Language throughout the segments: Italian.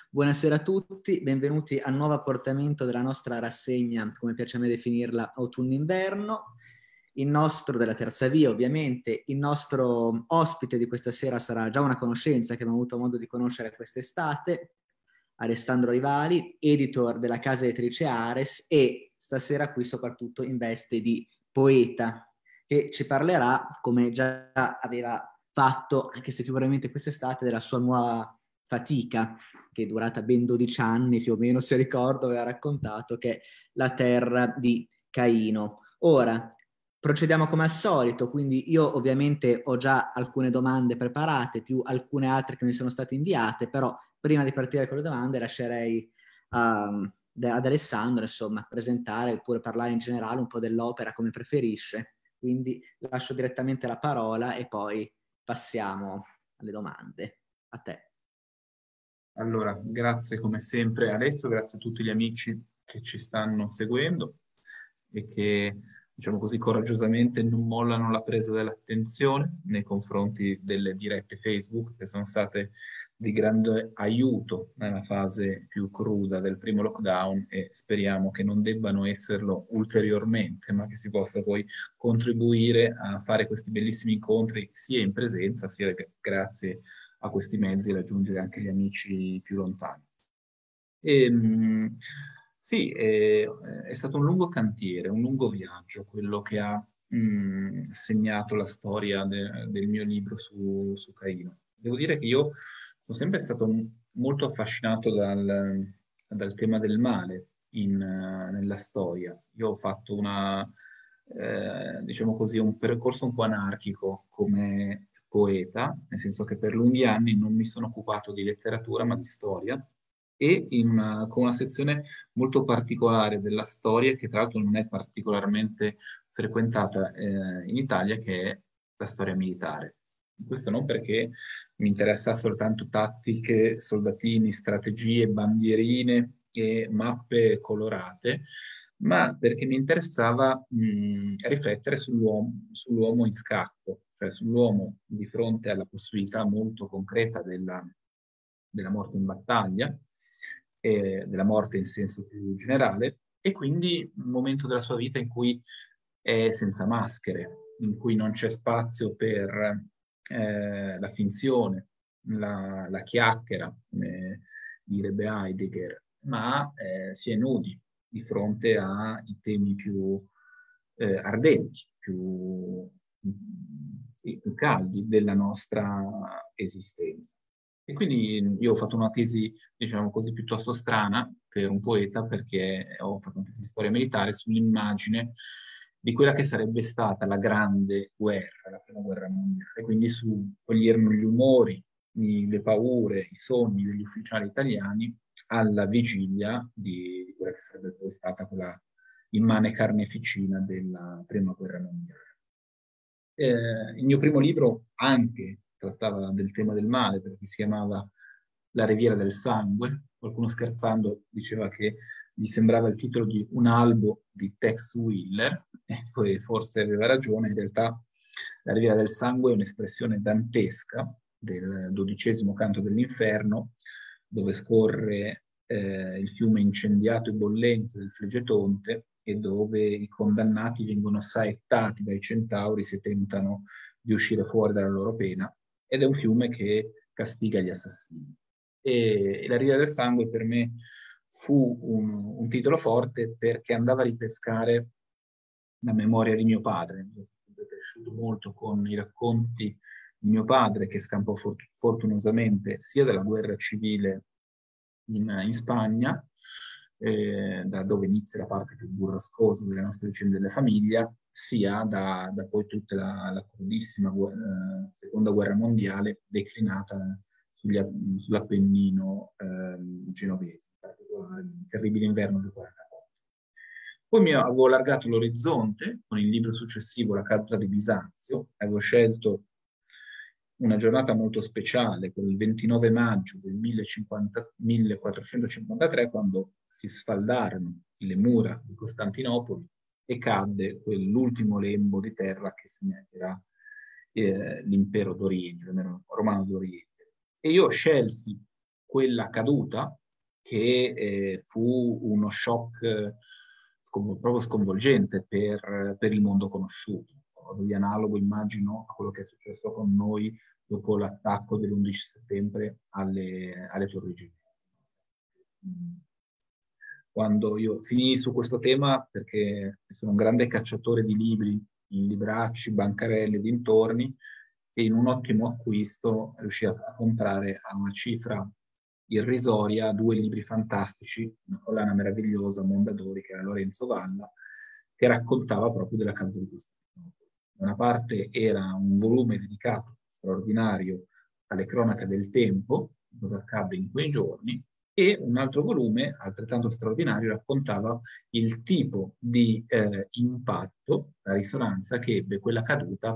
Buonasera a tutti, benvenuti al nuovo appuntamento della nostra rassegna, come piace a me definirla, autunno-inverno. Il nostro, della Terza Via ovviamente, il nostro ospite di questa sera sarà già una conoscenza che abbiamo avuto modo di conoscere quest'estate, Alessandro Rivali, editor della casa editrice Ares e stasera qui soprattutto in veste di poeta, che ci parlerà, come già aveva fatto, anche se più brevemente quest'estate, della sua nuova fatica, che è durata ben 12 anni più o meno, se ricordo, aveva raccontato, che è La terra di Caino. Ora, procediamo come al solito, quindi io ovviamente ho già alcune domande preparate, più alcune altre che mi sono state inviate, però prima di partire con le domande lascerei ad Alessandro, insomma, presentare oppure parlare in generale un po' dell'opera come preferisce. Quindi lascio direttamente la parola e poi passiamo alle domande. A te. Allora, grazie come sempre Alessio, grazie a tutti gli amici che ci stanno seguendo e che, diciamo così, coraggiosamente non mollano la presa dell'attenzione nei confronti delle dirette Facebook, che sono state di grande aiuto nella fase più cruda del primo lockdown e speriamo che non debbano esserlo ulteriormente, ma che si possa poi contribuire a fare questi bellissimi incontri sia in presenza sia grazie a questi mezzi raggiungere anche gli amici più lontani. Sì, è stato un lungo cantiere, un lungo viaggio, quello che ha segnato la storia del mio libro su Caino. Devo dire che io sono sempre stato molto affascinato dal tema del male nella storia. Io ho fatto diciamo così, un percorso un po' anarchico come poeta, nel senso che per lunghi anni non mi sono occupato di letteratura, ma di storia, e con una sezione molto particolare della storia, che tra l'altro non è particolarmente frequentata in Italia, che è la storia militare. Questo non perché mi interessassero soltanto tattiche, soldatini, strategie, bandierine e mappe colorate, ma perché mi interessava riflettere sull'uomo in scacco, cioè sull'uomo di fronte alla possibilità molto concreta della morte in battaglia, della morte in senso più generale, e quindi un momento della sua vita in cui è senza maschere, in cui non c'è spazio per la finzione, la chiacchiera, come direbbe Heidegger, ma si è nudi di fronte ai temi più ardenti, più caldi della nostra esistenza. E quindi io ho fatto una tesi, diciamo così, piuttosto strana per un poeta, perché ho fatto una tesi di storia militare sull'immagine di quella che sarebbe stata la grande guerra, la prima guerra mondiale, quindi su quali erano gli umori, le paure, i sogni degli ufficiali italiani alla vigilia di quella che sarebbe poi stata quella immane carneficina della prima guerra mondiale. Il mio primo libro anche trattava del tema del male, perché si chiamava La riviera del sangue. Qualcuno scherzando diceva che gli sembrava il titolo di un albo di Tex Willer, e poi forse aveva ragione. In realtà La riviera del sangue è un'espressione dantesca del XII canto dell'inferno, dove scorre il fiume incendiato e bollente del Flegetonte, e dove i condannati vengono saettati dai centauri se tentano di uscire fuori dalla loro pena, ed è un fiume che castiga gli assassini. E La riviera del sangue per me fu un titolo forte, perché andava a ripescare la memoria di mio padre. Io sono cresciuto molto con i racconti di mio padre, che scampò fortunosamente sia della guerra civile in Spagna, da dove inizia la parte più burrascosa delle nostre vicende della famiglia, sia da poi tutta la crudissima seconda guerra mondiale declinata sull'Appennino genovese, in particolare il terribile inverno del 1944. Poi mi avevo allargato l'orizzonte con il libro successivo, La caduta di Bisanzio. Avevo scelto una giornata molto speciale, quel 29 maggio del 1453, quando si sfaldarono le mura di Costantinopoli e cadde quell'ultimo lembo di terra che segnerà l'impero d'Oriente, l'impero romano d'Oriente. E io scelsi quella caduta che fu uno shock proprio sconvolgente per il mondo conosciuto. Di analogo, immagino, a quello che è successo con noi dopo l'attacco dell'11 settembre alle Torri Gemelle. Quando io finii su questo tema, perché sono un grande cacciatore di libri in libracci, bancarelle e dintorni, e in un ottimo acquisto riuscii a comprare a una cifra irrisoria 2 libri fantastici, una collana meravigliosa, Mondadori, che era Lorenzo Valla, che raccontava proprio della caduta di Costantinopoli. Da una parte era un volume dedicato straordinario alle cronache del tempo, cosa accadde in quei giorni, e un altro volume, altrettanto straordinario, raccontava il tipo di impatto, la risonanza che ebbe quella caduta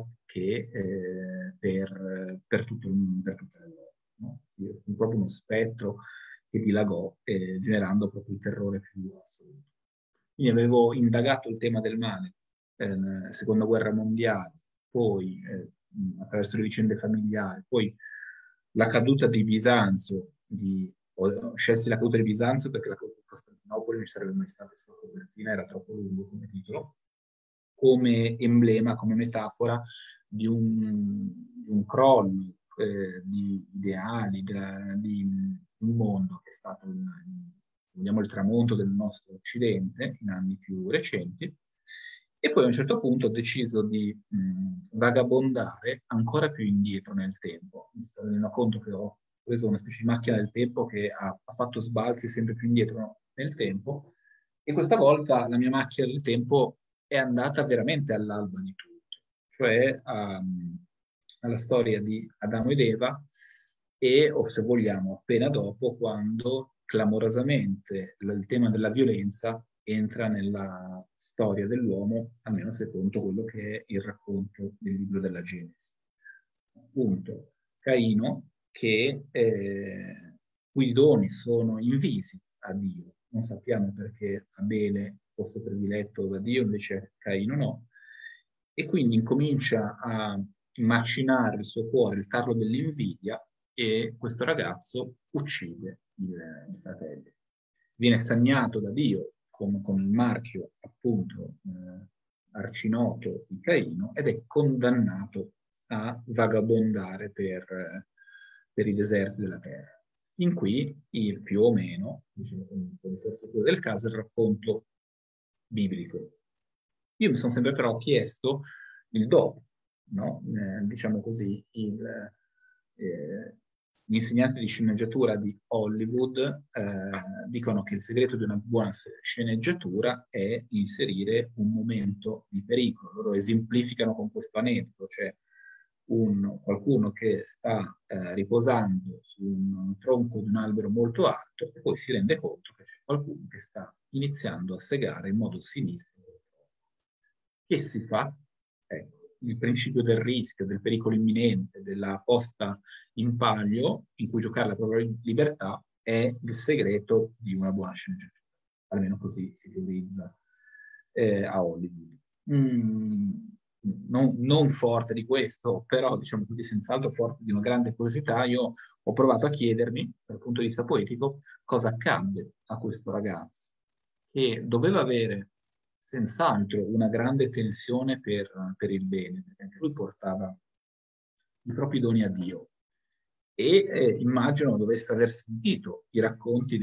per tutta l'Europa. No? Fu proprio uno spettro che dilagò, generando proprio il terrore più assoluto. Quindi avevo indagato il tema del male, seconda guerra mondiale, poi attraverso le vicende familiari, poi la caduta di Bisanzio, scelsi la caduta di Bisanzio perché la caduta di Costantinopoli non ci sarebbe mai stata sulla copertina, era troppo lungo come titolo, come emblema, come metafora di un crollo di ideali, di un mondo che è stato vogliamo, il tramonto del nostro Occidente in anni più recenti. E poi a un certo punto ho deciso di vagabondare ancora più indietro nel tempo. Mi sto rendendo conto che ho preso una specie di macchina del tempo che ha fatto sbalzi sempre più indietro nel tempo, e questa volta la mia macchina del tempo è andata veramente all'alba di tutto, cioè alla storia di Adamo ed Eva e, o se vogliamo, appena dopo, quando clamorosamente il tema della violenza entra nella storia dell'uomo, almeno secondo quello che è il racconto del libro della Genesi. Appunto, Caino, cui i doni sono invisi a Dio. Non sappiamo perché Abele fosse prediletto da Dio, invece Caino no. E quindi incomincia a macinare il suo cuore il tarlo dell'invidia, e questo ragazzo uccide il fratello. Viene sagnato da Dio con il marchio appunto arcinoto di Caino, ed è condannato a vagabondare per i deserti della terra. In cui, più o meno, diciamo, con le forzature del caso, il racconto biblico. Io mi sono sempre però chiesto il dopo, no? Diciamo così, gli insegnanti di sceneggiatura di Hollywood dicono che il segreto di una buona sceneggiatura è inserire un momento di pericolo. Loro esemplificano con questo aneddoto, cioè qualcuno che sta riposando su un tronco di un albero molto alto e poi si rende conto che c'è qualcuno che sta iniziando a segare in modo sinistro. Che si fa? Ecco, il principio del rischio, del pericolo imminente, della posta in palio, in cui giocare la propria libertà, è il segreto di una buona sceneggiatura. Almeno così si teorizza a Hollywood. Non forte di questo, però diciamo così, senz'altro forte di una grande curiosità, io ho provato a chiedermi, dal punto di vista poetico, cosa accadde a questo ragazzo, che doveva avere senz'altro una grande tensione per il bene, perché anche lui portava i propri doni a Dio. E immagino dovesse aver sentito i racconti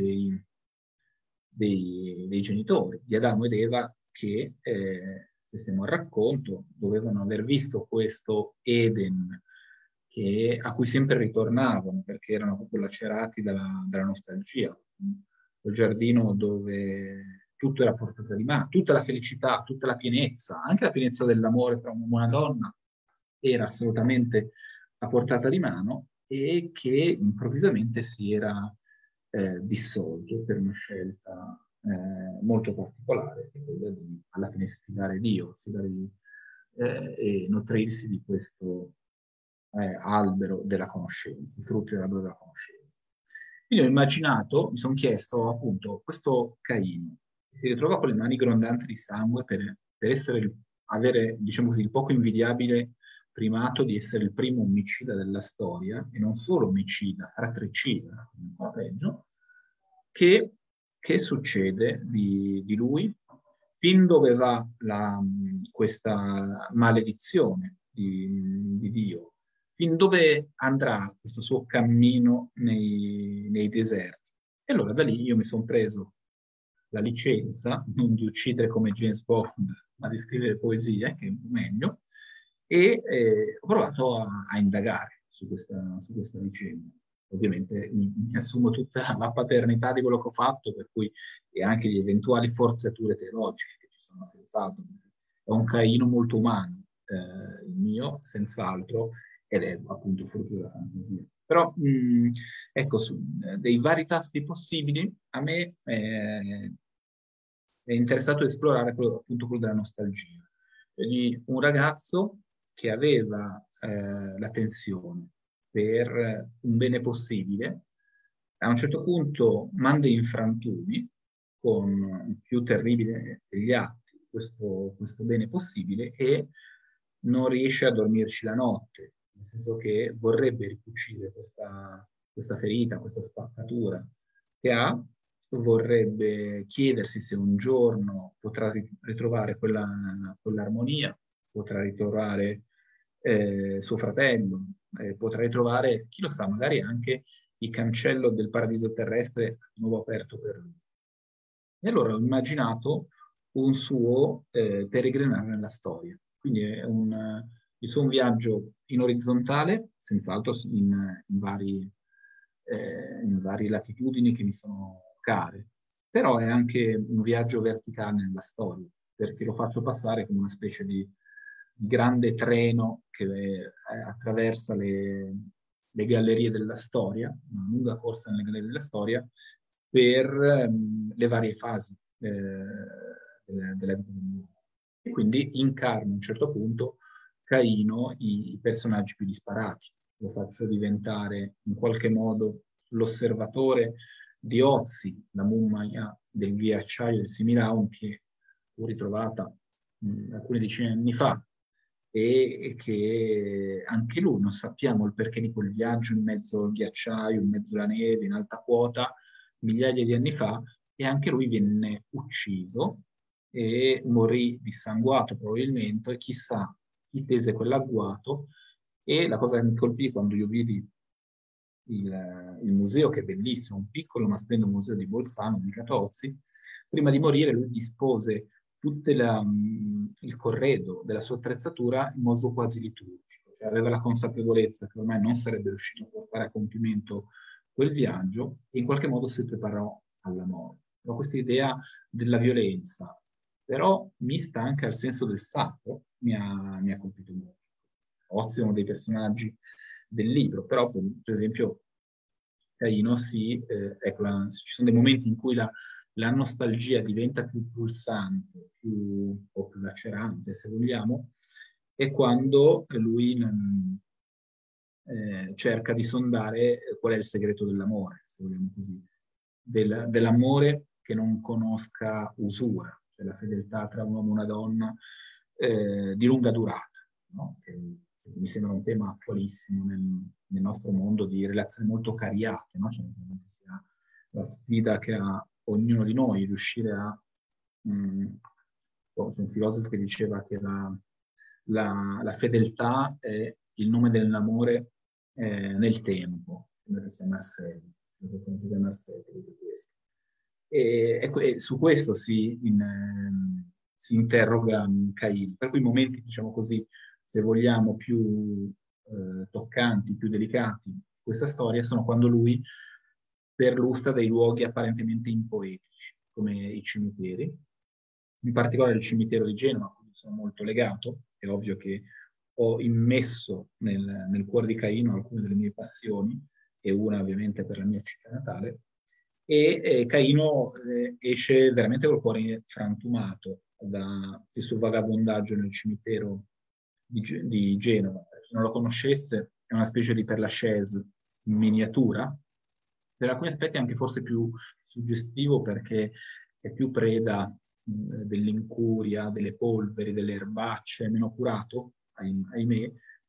dei genitori, di Adamo ed Eva, che, se stiamo al racconto, dovevano aver visto questo Eden a cui sempre ritornavano, perché erano proprio lacerati dalla nostalgia. Il giardino dove tutto era a portata di mano, tutta la felicità, tutta la pienezza, anche la pienezza dell'amore tra un uomo e una donna, era assolutamente a portata di mano, e che improvvisamente si era dissolto per una scelta molto particolare, che è quella di alla fine sfidare Dio, e nutrirsi di questo albero della conoscenza, i frutti dell'albero della conoscenza. Quindi ho immaginato, mi sono chiesto appunto, questo Caino si ritrova con le mani grondanti di sangue per avere, diciamo così, il poco invidiabile primato di essere il primo omicida della storia, e non solo omicida, fratricida, ancora peggio. Che succede di lui? Fin dove va questa maledizione di Dio? Fin dove andrà questo suo cammino nei deserti? E allora da lì io mi sono preso la licenza, non di uccidere come James Bond, ma di scrivere poesie, che è meglio, e ho provato a indagare su questa vicenda. Ovviamente mi assumo tutta la paternità di quello che ho fatto, per cui e anche di eventuali forzature teologiche che ci sono senz'altro. È un Caino molto umano, il mio, senz'altro, ed è appunto frutto della fantasia. Però, ecco, dei vari tasti possibili, a me è interessato esplorare appunto quello della nostalgia. Cioè di un ragazzo che aveva la tensione per un bene possibile, a un certo punto manda in frantumi con il più terribile degli atti questo bene possibile e non riesce a dormirci la notte, nel senso che vorrebbe ricucire questa ferita, questa spaccatura che ha, vorrebbe chiedersi se un giorno potrà ritrovare quell'armonia, potrà ritrovare suo fratello, potrà ritrovare, chi lo sa, magari anche il cancello del paradiso terrestre di nuovo aperto per lui. E allora ho immaginato un suo peregrinare nella storia. Quindi è il suo un viaggio in orizzontale, senz'altro in varie latitudini che mi sono care, però è anche un viaggio verticale nella storia, perché lo faccio passare come una specie di grande treno che attraversa le gallerie della storia, una lunga corsa nelle gallerie della storia, per le varie fasi della vita dell'uomo. E quindi incarno a un certo punto Caino i personaggi più disparati. Lo faccio diventare in qualche modo l'osservatore di Ozzy, la mummia del ghiacciaio del Similaun, che fu ritrovata alcune decine di anni fa, e che anche lui non sappiamo il perché di quel viaggio in mezzo al ghiacciaio, in mezzo alla neve, in alta quota, migliaia di anni fa, e anche lui venne ucciso e morì dissanguato probabilmente, e chissà chi tese quell'agguato. E la cosa che mi colpì quando io vidi il museo, che è bellissimo, un piccolo ma splendido museo di Bolzano, di Catozzi, prima di morire lui dispose tutto il corredo della sua attrezzatura in modo quasi liturgico, cioè aveva la consapevolezza che ormai non sarebbe riuscito a portare a compimento quel viaggio e in qualche modo si preparò alla morte. Però questa idea della violenza, però mista anche al senso del sacro, mi ha colpito molto. Ozzy è uno dei personaggi del libro, però per esempio Caino ecco, ci sono dei momenti in cui la nostalgia diventa più pulsante, o più lacerante, se vogliamo, è quando lui cerca di sondare qual è il segreto dell'amore, se vogliamo così, dell'amore che non conosca usura, cioè la fedeltà tra un uomo e una donna di lunga durata, no? Che mi sembra un tema attualissimo nel nostro mondo di relazioni molto cariate, no? Cioè, che sia la sfida che ha ognuno di noi, riuscire a... c'è un filosofo che diceva che la fedeltà è il nome dell'amore nel tempo, come sia Marcel, che dice questo. E su questo si interroga Caino. Per cui i momenti, diciamo così, se vogliamo, più toccanti, più delicati di questa storia sono quando lui perlustra dei luoghi apparentemente impoetici, come i cimiteri, in particolare il cimitero di Genova, a cui sono molto legato. È ovvio che ho immesso nel cuore di Caino alcune delle mie passioni, e una ovviamente per la mia città natale, e Caino esce veramente col cuore frantumato dal suo vagabondaggio nel cimitero di Genova. Per chi non lo conoscesse, è una specie di Père Lachaise in miniatura, per alcuni aspetti anche forse più suggestivo perché è più preda dell'incuria, delle polveri, delle erbacce, meno curato, ahimè,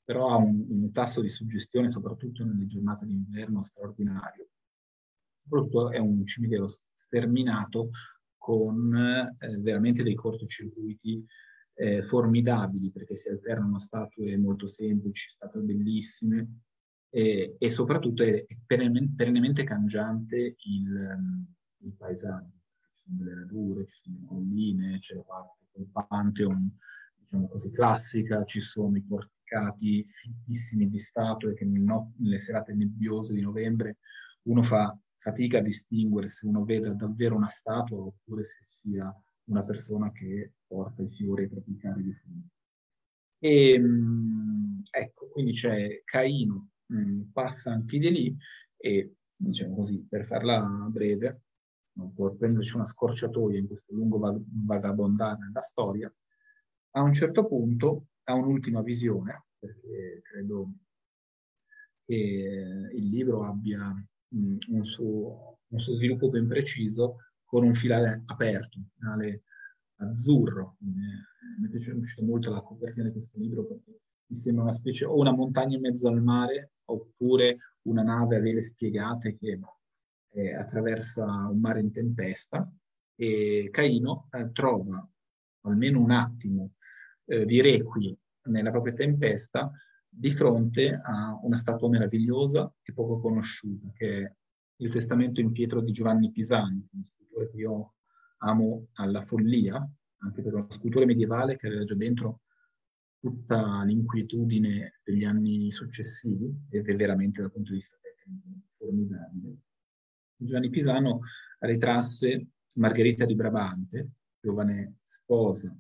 però ha un tasso di suggestione, soprattutto nelle giornate d'inverno, straordinario. Soprattutto è un cimitero sterminato con veramente dei cortocircuiti formidabili, perché si alternano statue molto semplici, statue bellissime, e soprattutto è perennemente cangiante il paesaggio. Ci sono delle radure, ci sono le colline, c'è la parte del Pantheon, diciamo così, classica, ci sono i porticati fittissimi di statue che nelle serate nebbiose di novembre uno fa fatica a distinguere se uno veda davvero una statua oppure se sia una persona che porta i fiori ai propri cari di fumo. E ecco, quindi c'è Caino, passa anche di lì e, diciamo così, per farla breve, può prenderci una scorciatoia in questo lungo vagabondare nella storia, a un certo punto ha un'ultima visione, perché credo che il libro abbia un suo sviluppo ben preciso, con un finale aperto, un finale azzurro. Mi è piaciuta molto la copertina di questo libro perché mi sembra una specie o una montagna in mezzo al mare oppure una nave a vele spiegate che attraversa un mare in tempesta e Caino trova almeno un attimo di requie nella propria tempesta di fronte a una statua meravigliosa e poco conosciuta, che è il Testamento in pietra di Giovanni Pisani, uno scultore che io amo alla follia, anche per uno scultore medievale che aveva già dentro tutta l'inquietudine degli anni successivi, ed è veramente dal punto di vista tecnico formidabile. Giovanni Pisano ritrasse Margherita di Brabante, giovane sposa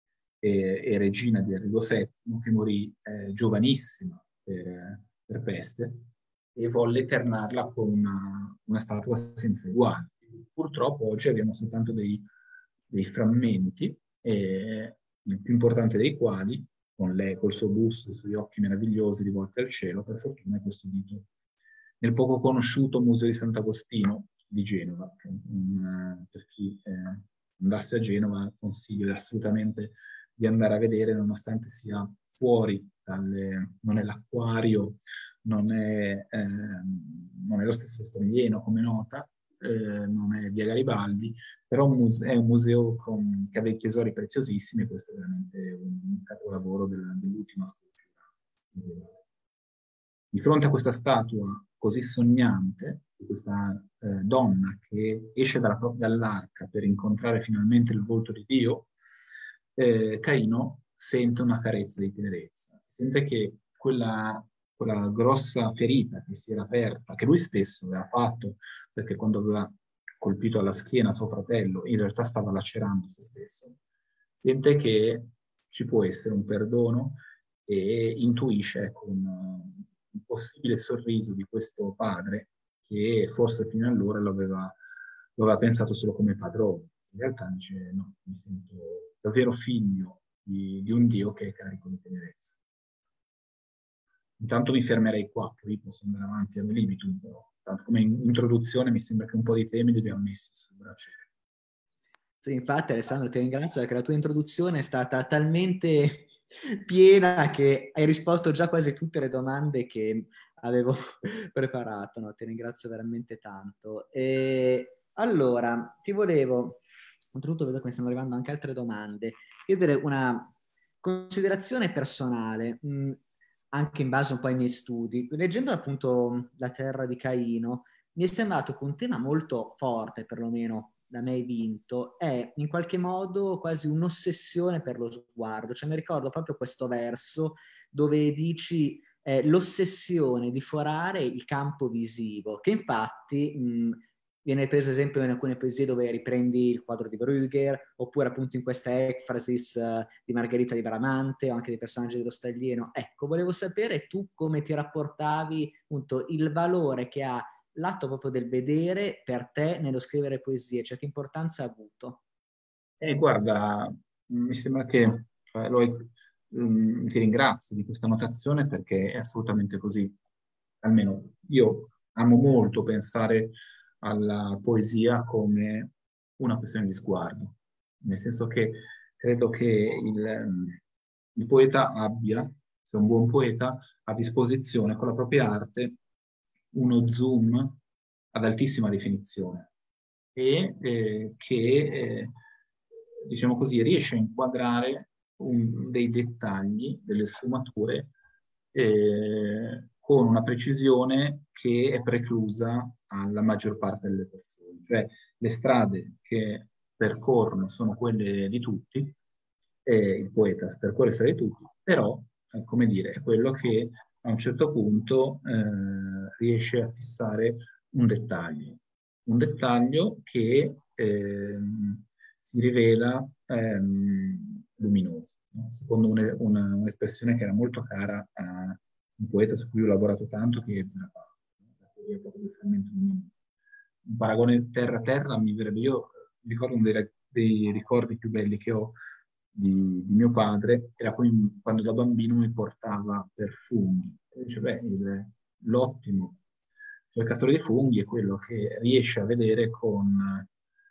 e regina di Enrico VII, che morì giovanissima per peste, e volle eternarla con una statua senza uguali. Purtroppo oggi abbiamo soltanto dei frammenti, il più importante dei quali, con lei, col suo busto e i suoi occhi meravigliosi rivolti al cielo, per fortuna è custodito nel poco conosciuto Museo di Sant'Agostino di Genova. Per chi andasse a Genova consiglio assolutamente di andare a vedere, nonostante sia fuori non è l'acquario, non è lo stesso Stradieno come nota, non è via Garibaldi, però è un museo che ha dei tesori preziosissimi e questo è veramente un capolavoro dell'ultima scultura. Di fronte a questa statua così sognante, di questa donna che esce dall'arca per incontrare finalmente il volto di Dio, Caino sente una carezza di tenerezza. Sente che quella grossa ferita che si era aperta, che lui stesso aveva fatto, perché quando aveva colpito alla schiena suo fratello, in realtà stava lacerando se stesso, sente che ci può essere un perdono e intuisce con un possibile sorriso di questo padre che forse fino allora lo aveva pensato solo come padrone. In realtà dice no, mi sento davvero figlio di un Dio che è carico di tenerezza. Intanto mi fermerei qua, poi posso andare avanti ad libitum, però tanto come introduzione mi sembra che un po' di temi li abbiamo messi sul braciere. Sì, infatti Alessandro ti ringrazio perché la tua introduzione è stata talmente piena che hai risposto già quasi tutte le domande che avevo preparato, no? Ti ringrazio veramente tanto. E allora, ti volevo, oltretutto vedo che mi stanno arrivando anche altre domande, chiedere una considerazione personale, anche in base un po' ai miei studi. Leggendo appunto La terra di Caino, mi è sembrato che un tema molto forte, perlomeno da me vinto, è in qualche modo quasi un'ossessione per lo sguardo. Cioè mi ricordo proprio questo verso dove dici l'ossessione di forare il campo visivo, che infatti viene preso esempio in alcune poesie dove riprendi il quadro di Brugger, oppure appunto in questa Ekphrasis di Margherita di Bramante o anche dei personaggi dello Staglieno. Ecco, volevo sapere tu come ti rapportavi appunto il valore che ha l'atto proprio del vedere per te nello scrivere poesie, cioè che importanza ha avuto? Guarda, mi sembra che ti ringrazio di questa notazione perché è assolutamente così. Almeno io amo molto pensare alla poesia come una questione di sguardo, nel senso che credo che il poeta abbia se un buon poeta ha a disposizione con la propria arte uno zoom ad altissima definizione e diciamo così, riesce a inquadrare dei dettagli, delle sfumature con una precisione che è preclusa alla maggior parte delle persone. Cioè le strade che percorrono sono quelle di tutti, il poeta percorre le strade di tutti, però, come dire, è quello che a un certo punto riesce a fissare un dettaglio che si rivela luminoso, no? Secondo un'espressione che era molto cara a un poeta su cui ho lavorato tanto, che è Zapata, la teoria proprio del frammento luminoso. Un paragone terra-terra mi verrebbe, io ricordo uno dei ricordi più belli che ho di mio padre, era quando da bambino mi portava per funghi. E dice, beh, l'ottimo cercatore di funghi è quello che riesce a vedere con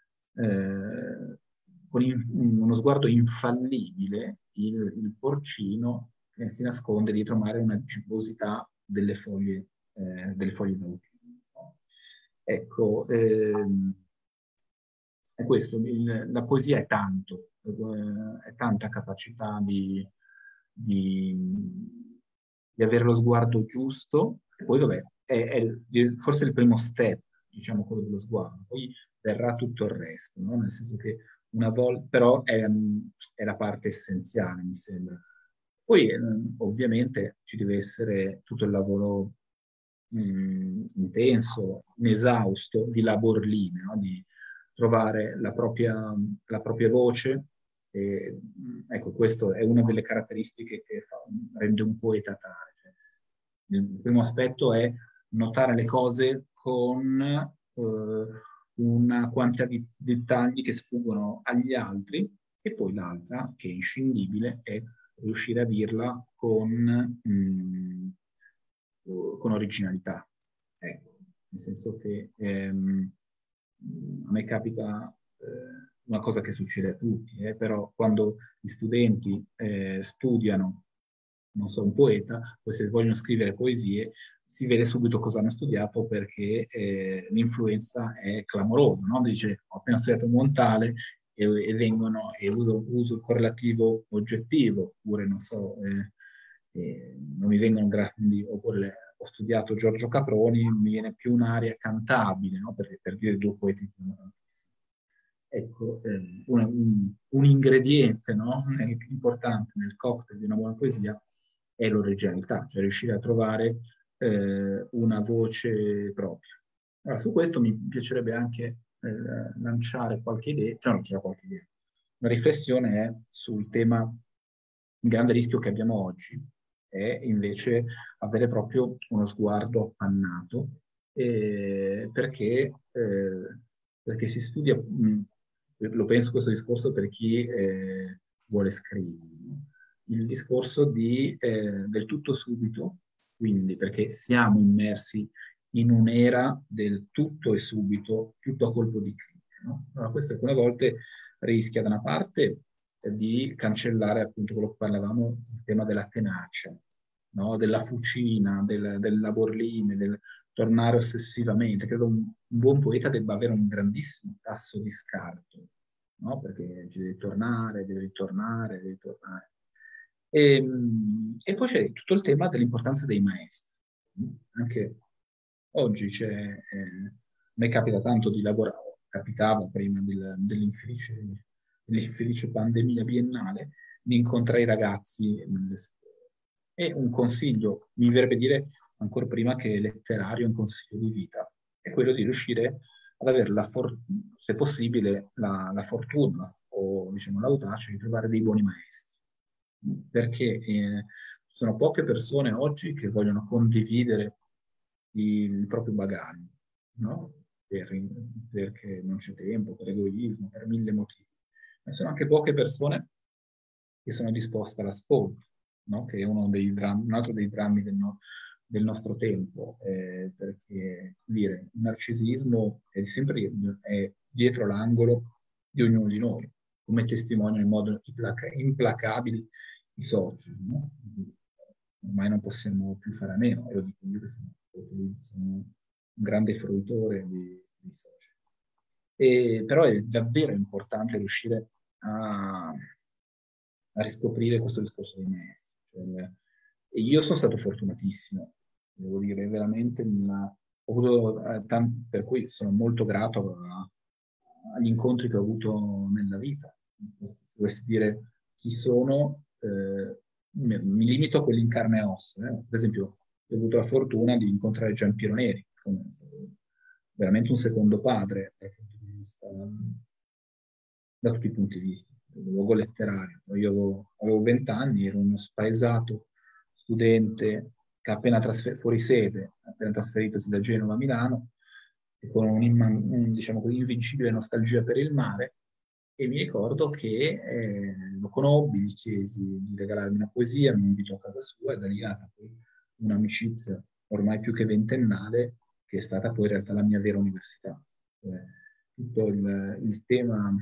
uno sguardo infallibile il porcino che si nasconde dietro magari una gibbosità delle foglie d'autunno. No? Ecco, è questo, la poesia è tanto, è tanta capacità di avere lo sguardo giusto, e poi vabbè, forse il primo step, diciamo quello dello sguardo, poi verrà tutto il resto, no? Nel senso che una volta, però è la parte essenziale, mi sembra. Poi ovviamente ci deve essere tutto il lavoro intenso, inesausto, di laborline, no? Di trovare la propria voce. E, ecco, questa è una delle caratteristiche che rende un poeta tale. Cioè, il primo aspetto è notare le cose con una quantità di dettagli che sfuggono agli altri, e poi l'altra, che è inscindibile, è riuscire a dirla con originalità. Ecco, nel senso che a me capita una cosa che succede a tutti, però quando gli studenti studiano, non so, un poeta, poi se vogliono scrivere poesie, si vede subito cosa hanno studiato, perché l'influenza è clamorosa, no? Dice, ho appena studiato Montale e vengono, e uso il correlativo oggettivo, oppure non so, non mi vengono grandi, oppure ho studiato Giorgio Caproni, mi viene più un'aria cantabile, no? Per dire due poeti importantissimi. Ecco, un ingrediente, no? Importante nel cocktail di una buona poesia è l'originalità, cioè riuscire a trovare una voce propria. Allora, su questo mi piacerebbe anche lanciare qualche idea, cioè non c'era qualche idea. Una riflessione è sul tema, il grande rischio che abbiamo oggi è invece avere proprio uno sguardo appannato, perché si studia, lo penso questo discorso per chi vuole scrivere, no? Il discorso del tutto subito, quindi perché siamo immersi in un'era del tutto e subito, tutto a colpo di clic, no? Allora, questo alcune volte rischia da una parte di cancellare appunto quello che parlavamo, il tema della tenacia, no? Della fucina, del laborline, del tornare ossessivamente. Credo un buon poeta debba avere un grandissimo tasso di scarto, no? Perché ci deve tornare, deve ritornare, deve tornare. E poi c'è tutto il tema dell'importanza dei maestri. Anche oggi a me capita tanto di lavorare, capitava prima dell'infelice pandemia biennale, di incontrare i ragazzi nelle scuole. E un consiglio, mi verrebbe dire ancora prima che letterario, un consiglio di vita, è quello di riuscire ad avere, se possibile, la fortuna o diciamo l'audacia di trovare dei buoni maestri. Perché sono poche persone oggi che vogliono condividere il proprio bagaglio, no? Perché non c'è tempo, per egoismo, per mille motivi. Ma sono anche poche persone che sono disposte all'ascolto, no? Che è un altro dei drammi del nostro tempo, perché dire, il narcisismo è sempre dietro l'angolo di ognuno di noi, come testimoniano in modo implacabile i social, no? ormai non possiamo più fare a meno, e lo dico io che sono un grande fruitore di social. Però è davvero importante riuscire a riscoprire questo discorso dei maestri. Cioè, e io sono stato fortunatissimo, devo dire, veramente ho avuto, per cui sono molto grato agli incontri che ho avuto nella vita. Se dovessi dire chi sono, mi limito a quelli in carne e ossa. Per esempio, ho avuto la fortuna di incontrare Giampiero Neri, veramente un secondo padre da tutti i punti di vista, luogo letterario. Io avevo 20 anni, ero uno spaesato studente che ha appena fuori sede, appena trasferitosi da Genova a Milano, e con diciamo così, invincibile nostalgia per il mare, e mi ricordo che lo conobbi, gli chiesi di regalarmi una poesia, mi invitò a casa sua, e da lì è nata poi un'amicizia ormai più che ventennale, che è stata poi in realtà la mia vera università. Tutto il tema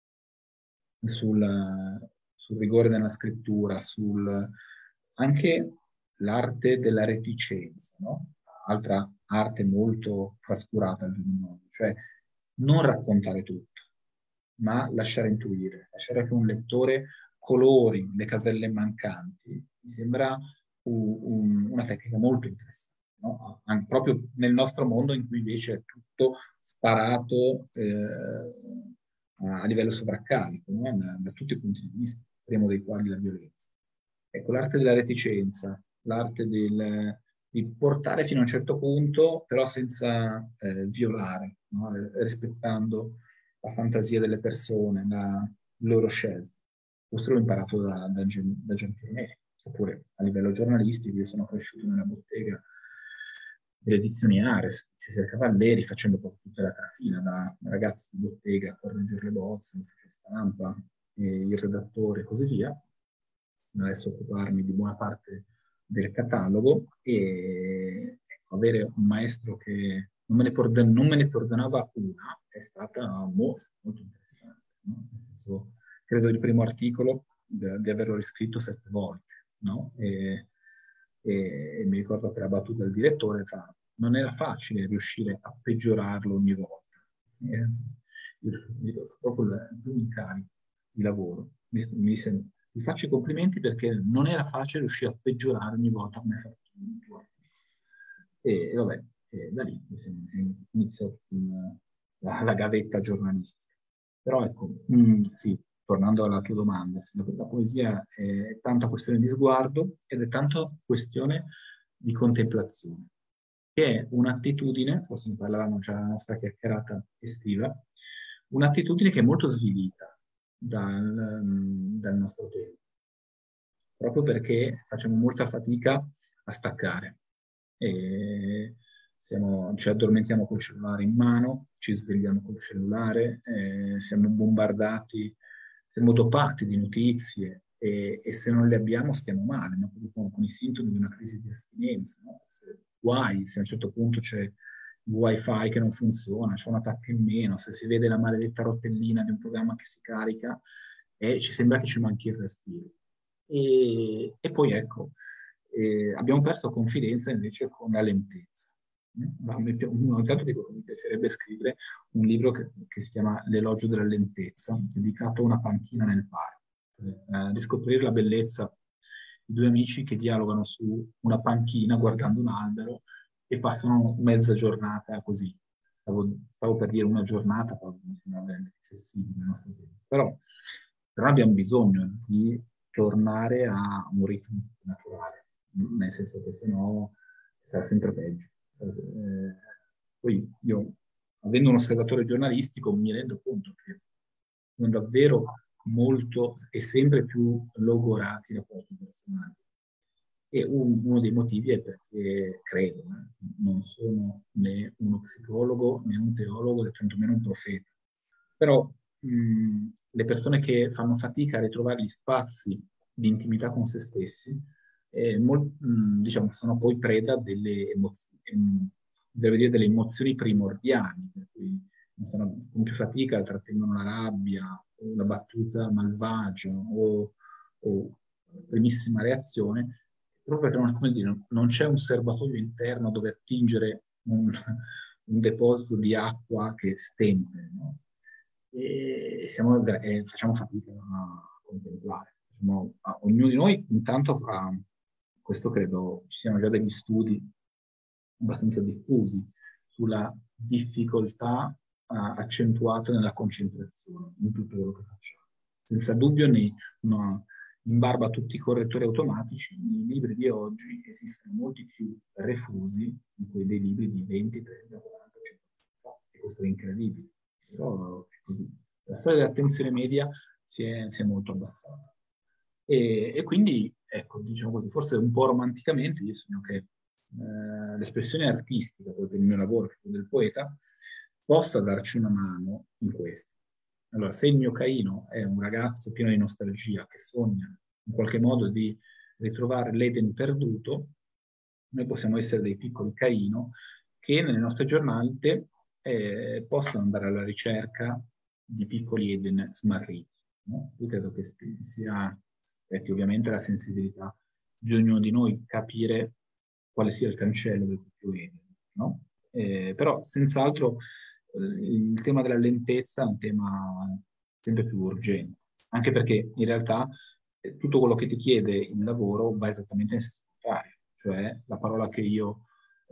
sul rigore nella scrittura, anche l'arte della reticenza, no? Altra arte molto trascurata al giorno d'oggi, cioè non raccontare tutto, ma lasciare intuire, lasciare che un lettore colori le caselle mancanti. Mi sembra una tecnica molto interessante, no? Proprio nel nostro mondo in cui invece è tutto sparato a livello sovraccarico, no? Da tutti i punti di vista, primo dei quali la violenza. Ecco, l'arte della reticenza, l'arte di portare fino a un certo punto, però senza violare, no? Rispettando la fantasia delle persone, la loro scelte. Questo l'ho imparato da Giampiero Neri. Oppure a livello giornalistico, io sono cresciuto nella bottega delle edizioni Ares, Cesare Cavalleri, facendo proprio tutta la trafila, da ragazzi di bottega a correggere le bozze, l'ufficio stampa, il redattore e così via. Adesso occuparmi di buona parte del catalogo e ecco, avere un maestro che non me ne perdonava una è stata molto interessante. No? Credo il primo articolo di averlo riscritto 7 volte, no? E mi ricordo che la battuta del direttore non era facile riuscire a peggiorarlo ogni volta. Proprio il primo incarico di lavoro. Vi faccio i complimenti perché non era facile riuscire a peggiorare ogni volta come hai fatto tu. E vabbè, da lì inizio la gavetta giornalistica. Però ecco, sì, tornando alla tua domanda, la poesia è tanta questione di sguardo ed è tanta questione di contemplazione, che è un'attitudine, forse ne parlavamo già nella nostra chiacchierata estiva, un'attitudine che è molto svilita dal nostro tempo, proprio perché facciamo molta fatica a staccare. Ci addormentiamo col cellulare in mano, ci svegliamo col cellulare, siamo bombardati, siamo dopati di notizie e se non le abbiamo stiamo male, no? Con i sintomi di una crisi di astinenza. No? Se a un certo punto c'è il wifi che non funziona, c'è un attacco in meno, se si vede la maledetta rotellina di un programma che si carica ci sembra che ci manchi il respiro. E poi ecco, abbiamo perso confidenza invece con la lentezza. Ogni tanto dico che mi piacerebbe scrivere un libro che si chiama L'elogio della lentezza, dedicato a una panchina nel parco, riscoprire la bellezza di due amici che dialogano su una panchina guardando un albero e passano mezza giornata così. Stavo per dire una giornata, però mi sembra eccessivo nel nostro tempo. Però abbiamo bisogno di tornare a un ritmo naturale, nel senso che sennò sarà sempre peggio. Poi io, avendo un osservatore giornalistico, mi rendo conto che sono davvero molto e sempre più logorati i rapporti personali. E uno dei motivi è perché credo, non sono né uno psicologo né un teologo né tantomeno un profeta, però le persone che fanno fatica a ritrovare gli spazi di intimità con se stessi, diciamo, sono poi preda delle emozioni primordiali, per cui con più fatica trattengono la rabbia, o la battuta malvagia o primissima reazione, proprio perché non, come dire, non c'è un serbatoio interno dove attingere un deposito di acqua che stente, no? E facciamo fatica a contemplare. Ognuno di noi intanto fa, questo credo ci siano già degli studi abbastanza diffusi sulla difficoltà accentuata nella concentrazione in tutto quello che facciamo. Senza dubbio, in barba a tutti i correttori automatici, nei libri di oggi esistono molti più refusi di quei dei libri di 20, 30, 40, 50 anni fa. E questo è incredibile. Però è così. La storia dell'attenzione media si è molto abbassata. E quindi, ecco, diciamo così, forse un po' romanticamente, io sogno che l'espressione artistica, proprio il mio lavoro, quello del poeta, possa darci una mano in questo. Allora, se il mio Caino è un ragazzo pieno di nostalgia che sogna in qualche modo di ritrovare l'Eden perduto, noi possiamo essere dei piccoli Caino che nelle nostre giornate possono andare alla ricerca di piccoli Eden smarriti. No? Io credo che sia, ovviamente, la sensibilità di ognuno di noi capire quale sia il cancello del proprio Eden. No? Però, senz'altro, il tema della lentezza è un tema sempre più urgente, anche perché in realtà tutto quello che ti chiede il lavoro va esattamente nel senso contrario, cioè la parola che io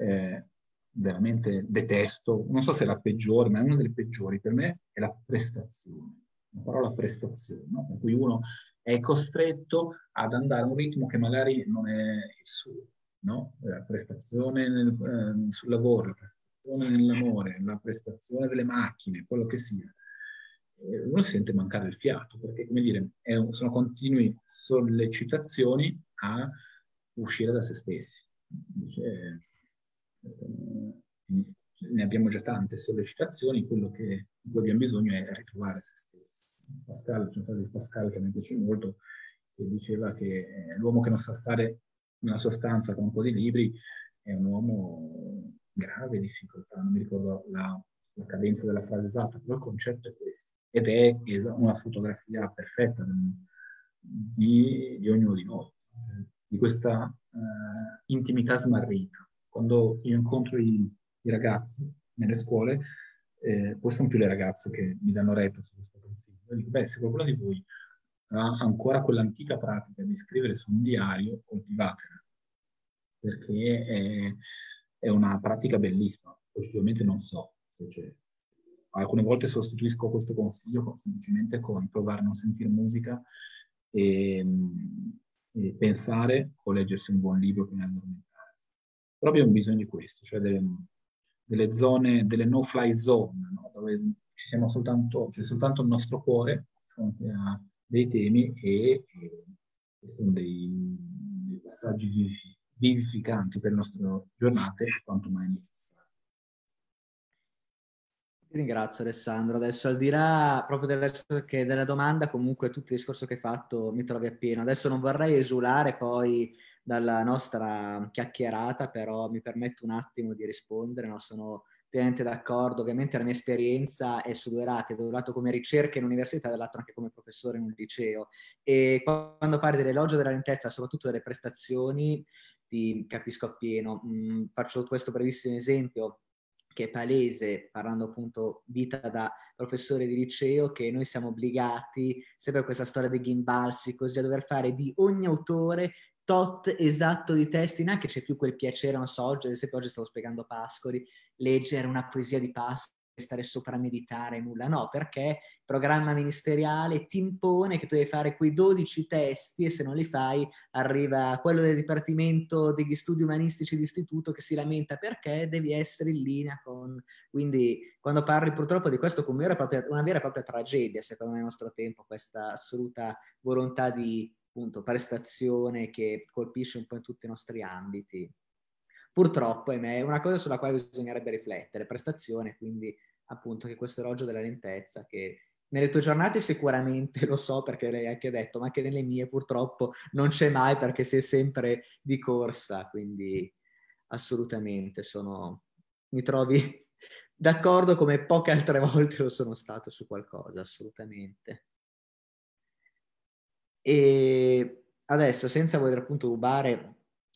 veramente detesto, non so se è la peggiore, ma è una delle peggiori per me, è la prestazione. La parola prestazione, no? Per cui uno è costretto ad andare a un ritmo che magari non è il suo, no? La prestazione sul lavoro, la prestazione nell'amore, la prestazione delle macchine, quello che sia. Uno si sente mancare il fiato, perché, come dire, sono continui sollecitazioni a uscire da se stessi. Dice, ne abbiamo già tante sollecitazioni, quello di cui abbiamo bisogno è ritrovare se stessi. Pascal, c'è una frase di Pascal che mi piace molto, che diceva che l'uomo che non sa stare nella sua stanza con un po' di libri è un uomo in grave difficoltà, non mi ricordo la cadenza della frase esatta, però il concetto è questo. Ed è una fotografia perfetta di ognuno di noi, di questa intimità smarrita. Quando io incontro i ragazzi nelle scuole, poi sono più le ragazze che mi danno retta su questo consiglio. Dico, beh, se qualcuno di voi ha ancora quell'antica pratica di scrivere su un diario, coltivatela, perché è una pratica bellissima. Oggettivamente non so, cioè, alcune volte sostituisco questo consiglio semplicemente con provare a non sentire musica e pensare o leggersi un buon libro prima di addormentare. Però abbiamo bisogno di questo, cioè delle zone, delle no-fly zone, no? Dove c'è soltanto il nostro cuore di fronte a dei temi e sono dei passaggi vivificanti per le nostre giornate quanto mai necessari. Ti ringrazio Alessandro. Adesso al di là proprio della domanda, comunque tutto il discorso che hai fatto mi trovi appieno. Adesso non vorrei esulare poi dalla nostra chiacchierata, però mi permetto un attimo di rispondere, no? Sono pienamente d'accordo. Ovviamente la mia esperienza è su due lati, da un lato come ricerca in università, dall'altro anche come professore in un liceo. E quando parli dell'elogio della lentezza, soprattutto delle prestazioni, ti capisco appieno. Faccio questo brevissimo esempio che è palese, parlando appunto vita da professore di liceo, che noi siamo obbligati, sempre questa storia dei gimbalzi, così a dover fare di ogni autore tot esatto di testi, neanche c'è più quel piacere, non so, oggi, ad esempio oggi stavo spiegando Pascoli, leggere una poesia di Pascoli, stare sopra a meditare, nulla, no, perché il programma ministeriale ti impone che tu devi fare quei 12 testi e se non li fai arriva quello del Dipartimento degli Studi Umanistici d'istituto che si lamenta perché devi essere in linea con... Quindi quando parli purtroppo di questo come era proprio una vera e propria tragedia, secondo me, nel nostro tempo, questa assoluta volontà di appunto prestazione che colpisce un po' in tutti i nostri ambiti. Purtroppo, ahimè, è una cosa sulla quale bisognerebbe riflettere, prestazione, quindi appunto che questo elogio della lentezza che nelle tue giornate sicuramente lo so perché l'hai anche detto, ma anche nelle mie purtroppo non c'è mai perché sei sempre di corsa, quindi assolutamente mi trovi d'accordo come poche altre volte lo sono stato su qualcosa, assolutamente. E adesso, senza voler appunto rubare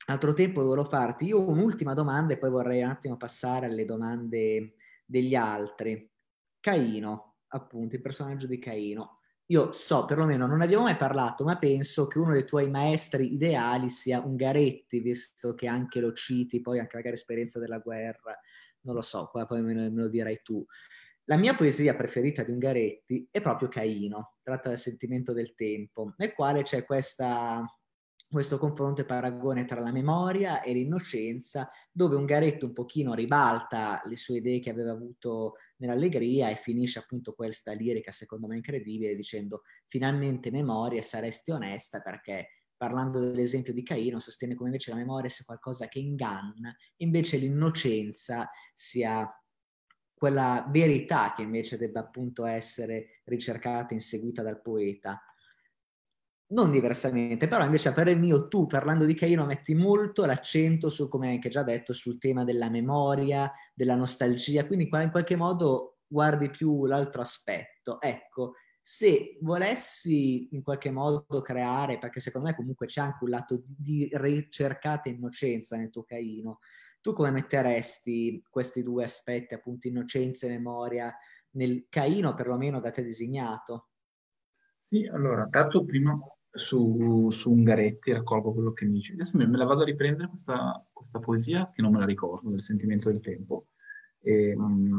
altro tempo dovrò farti io un'ultima domanda e poi vorrei un attimo passare alle domande degli altri. Caino, appunto, il personaggio di Caino. Io so, perlomeno non abbiamo mai parlato, ma penso che uno dei tuoi maestri ideali sia Ungaretti, visto che anche lo citi, poi anche magari esperienza della guerra, non lo so, poi me lo dirai tu. La mia poesia preferita di Ungaretti è proprio Caino, tratta dal sentimento del tempo, nel quale c'è questo confronto e paragone tra la memoria e l'innocenza, dove Ungaretti un pochino ribalta le sue idee che aveva avuto nell'Allegria e finisce appunto questa lirica secondo me incredibile dicendo finalmente memoria saresti onesta, perché parlando dell'esempio di Caino sostiene come invece la memoria sia qualcosa che inganna, invece l'innocenza sia quella verità che invece debba appunto essere ricercata, inseguita dal poeta. Non diversamente, però invece a parere mio tu parlando di Caino metti molto l'accento su, come hai anche già detto, sul tema della memoria, della nostalgia, quindi in qualche modo guardi più l'altro aspetto. Ecco, se volessi in qualche modo creare, perché secondo me comunque c'è anche un lato di ricercata innocenza nel tuo Caino, tu come metteresti questi due aspetti, appunto innocenza e memoria, nel Caino perlomeno da te disegnato? Sì, allora, tanto prima su Ungaretti raccolgo quello che mi dici. Adesso me la vado a riprendere questa poesia che non me la ricordo, del sentimento del tempo. E,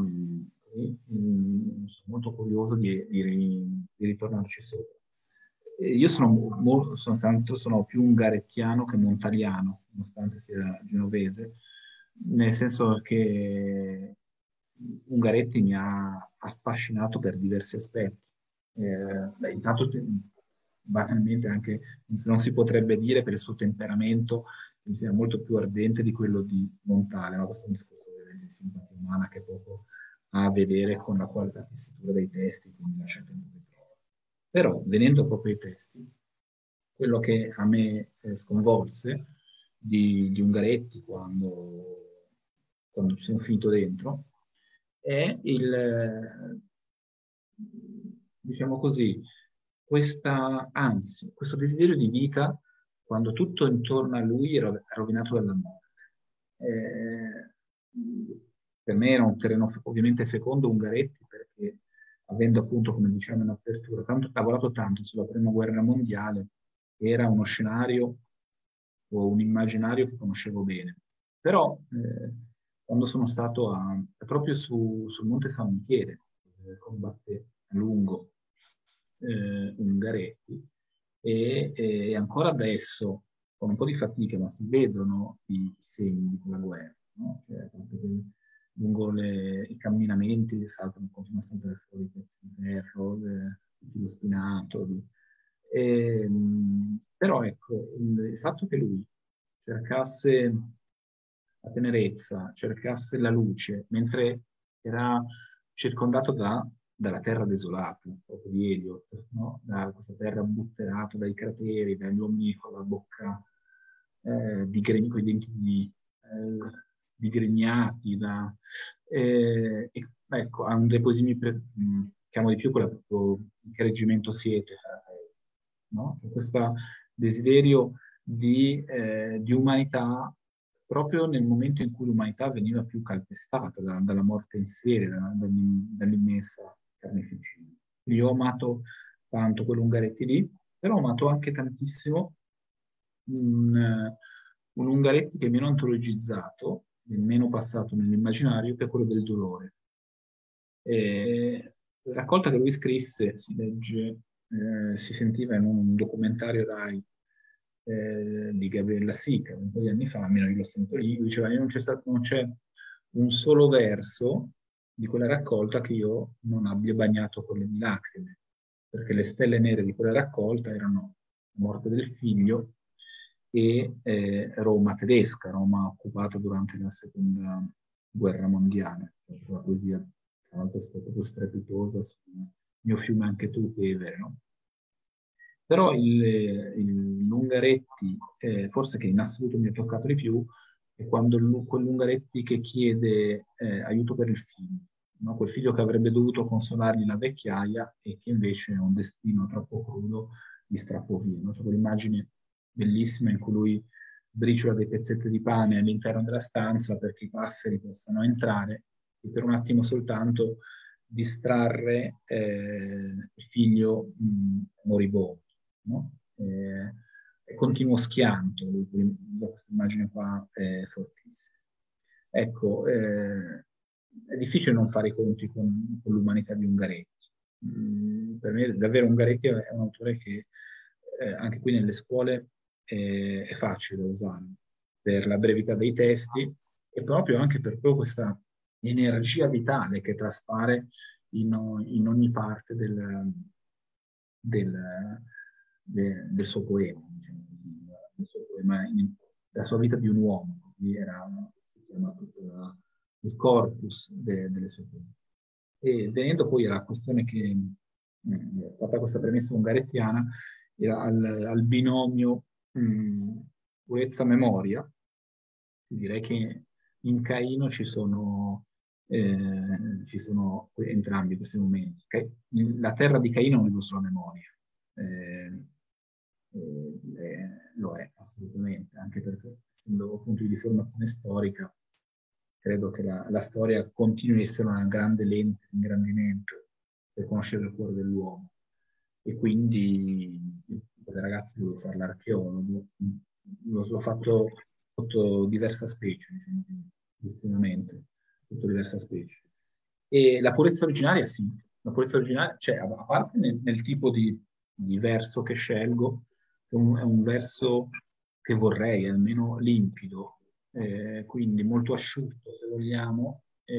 sono molto curioso di ritornarci sopra. Io sono più ungarettiano che montaliano, nonostante sia genovese, nel senso che Ungaretti mi ha affascinato per diversi aspetti. Intanto, banalmente, anche non si potrebbe dire per il suo temperamento che sia molto più ardente di quello di Montale, ma questo è un discorso di simpatia umana che poco ha a vedere con la qualità di scrittura dei testi, quindi lasciate un po' che trovo. Però, venendo proprio ai testi, quello che a me sconvolse di Ungaretti quando ci sono finito dentro è diciamo così, questa ansia, questo desiderio di vita quando tutto intorno a lui era rovinato dalla morte. Per me era un terreno ovviamente fecondo Ungaretti perché avendo appunto, come diciamo in apertura, lavorato tanto sulla prima guerra mondiale, era uno scenario o un immaginario che conoscevo bene. Però quando sono stato proprio sul Monte San Michele, dove combatté a lungo Ungaretti, e ancora adesso, con un po' di fatica, ma si vedono i segni di quella guerra. No? Cioè, lungo i camminamenti saltano, continuano a saltare fuori i pezzi di ferro, il filo spinato. Però ecco, il fatto che lui cercasse la tenerezza, cercasse la luce, mentre era circondato dalla terra desolata, proprio di Eliot, no? Da questa terra butterata dai crateri, dagli uomini con la bocca con i denti digrignati, ecco, ha un dei poesini che amo di più, quello proprio Che reggimento siete, no? Questo desiderio di umanità proprio nel momento in cui l'umanità veniva più calpestata dalla morte in serie, dall'immensa carneficina. Io ho amato tanto quell'Ungaretti lì, però ho amato anche tantissimo un Ungaretti che è meno antologizzato, meno passato nell'immaginario, che è quello del dolore. La raccolta che lui scrisse si legge, si sentiva in un documentario Rai di Gabriella Sica un po' di anni fa, almeno io lo sento lì, lui diceva non c'è un solo verso di quella raccolta che io non abbia bagnato con le mie lacrime, perché le stelle nere di quella raccolta erano la morte del figlio e Roma tedesca, Roma occupata durante la seconda guerra mondiale. La poesia, tra l'altro, è stata proprio strepitosa sul mio fiume anche tu, Tevere, no? Però l'Ungaretti, forse che in assoluto mi ha toccato di più, è quell'Ungaretti che chiede aiuto per il figlio, no? Quel figlio che avrebbe dovuto consolargli la vecchiaia e che invece è un destino troppo crudo, gli strappo via. No? C'è quell'immagine bellissima in cui lui sbriciola dei pezzetti di pane all'interno della stanza perché i passeri possano entrare e per un attimo soltanto distrarre il figlio moribondo, no? E continuo schianto, questa immagine qua è fortissima. Ecco, è difficile non fare i conti con l'umanità di Ungaretti. Per me davvero Ungaretti è un autore che anche qui nelle scuole è facile da usare per la brevità dei testi e proprio anche per proprio questa energia vitale che traspare in ogni parte del suo poema, diciamo così, del suo poema, della sua vita di un uomo. Si chiama tutto il corpus delle sue poesie. E venendo poi alla questione che fatta questa premessa ungarettiana, al binomio purezza-memoria, direi che in Caino ci sono entrambi questi momenti. La terra di Caino non è solo memoria, lo è assolutamente, anche perché essendo punto di formazione storica, credo che la storia continui a essere una grande lente di ingrandimento per conoscere il cuore dell'uomo. E quindi da ragazzi dovevo fare l'archeologo, l'ho fatto sotto diversa specie, diciamo, sotto diversa specie. E la purezza originaria sì, la purezza originaria, cioè a parte nel tipo di verso che scelgo, è un verso che vorrei, almeno limpido, quindi molto asciutto se vogliamo.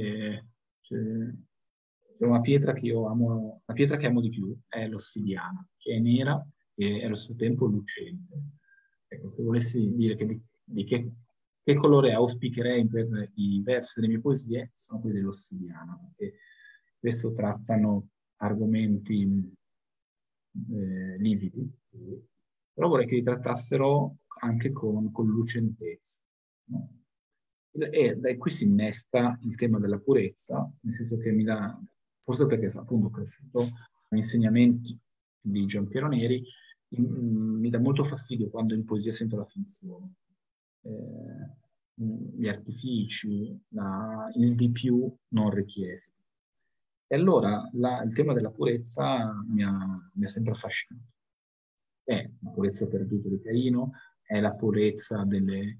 C'è una pietra che io amo, la pietra che amo di più è l'ossidiana, che è nera e allo stesso tempo lucente. Ecco, se volessi dire di che colore auspicherei per i versi delle mie poesie, sono quelli dell'ossidiana, perché spesso trattano argomenti lividi, però vorrei che li trattassero anche con lucentezza. No? E qui si innesta il tema della purezza, nel senso che mi dà, forse perché appunto ho cresciuto agli insegnamenti di Giampiero Neri, mi dà molto fastidio quando in poesia sento la finzione. Gli artifici, il di più non richiesto. E allora il tema della purezza mi ha sempre affascinato. È la purezza perduta di Caino, è la purezza delle